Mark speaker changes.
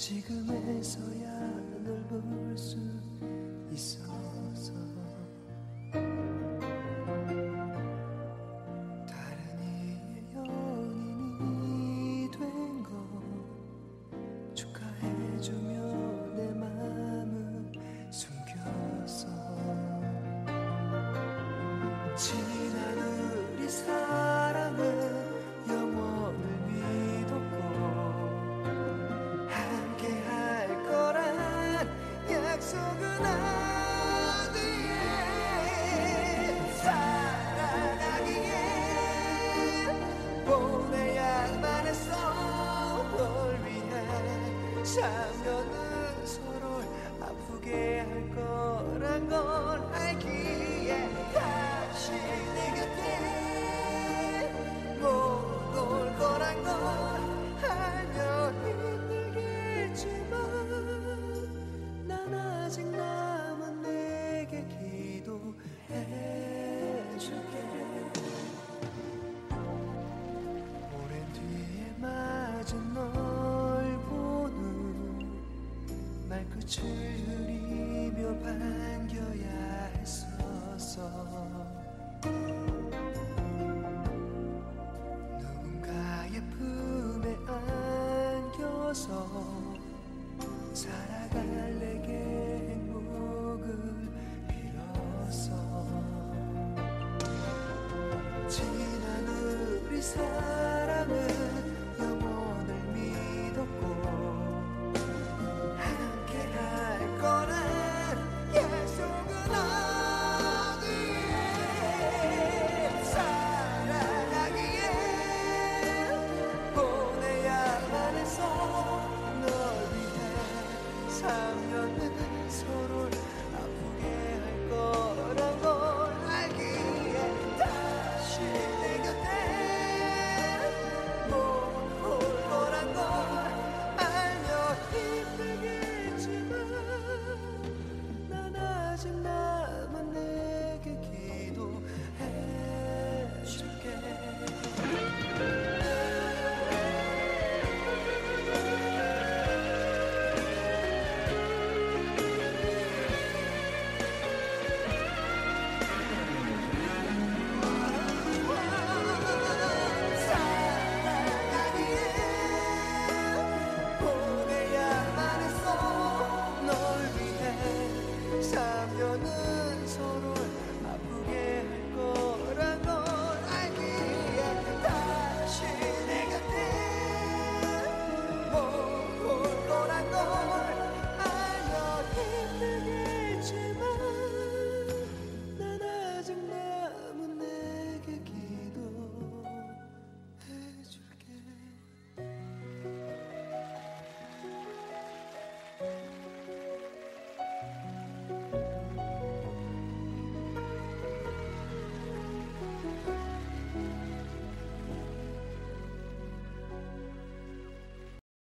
Speaker 1: 지금에서야 널 볼 수 있어서 다른 이의 연인이 된 거 축하해주며 내 맘을 숨겼어. 지난 우리 사랑은 영원을 믿었고 함께 할 거란 약속은 어디에 살아가기에 보내야만 했어. 널 위해 3년은 서로를 아프게 할 거란 걸 알기에 다시 내 곁에 못 올 거란 걸 알면 힘들겠지만 난 아직 남은 내게 기도해줄게. 오랜 뒤에 맞은 널 보는 말끝을 흐리며